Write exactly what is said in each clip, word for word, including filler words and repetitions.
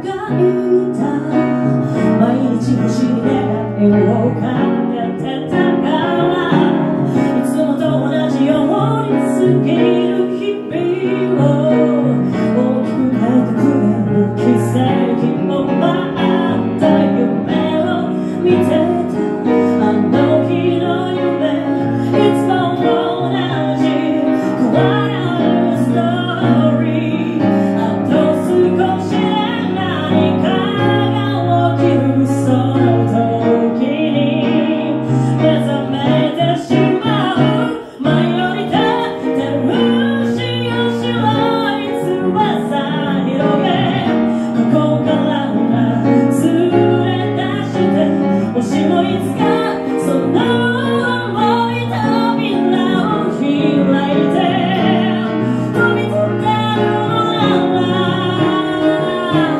た毎日星に願いをかけてたからいつもと同じように過ぎる日々を大きく変えてくれる奇跡を待った夢を見てたあの日の夢いつも同じ変わらぬストーリーあと少しで何かが起きるその時に目覚めてしまう舞い降り立ってる星よ白い翼広げここから連れ出してもしもいつかその想い扉を開いて飛び飛んでるのなら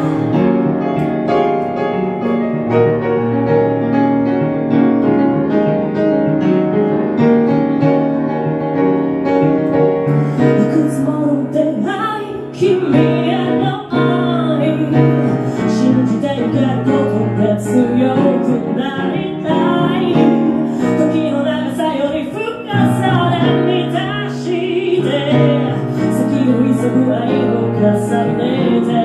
いくつもの出会い君への愛信じていけることで強くなりたい時の長さより深さで満たして先を急ぐ愛を重ねて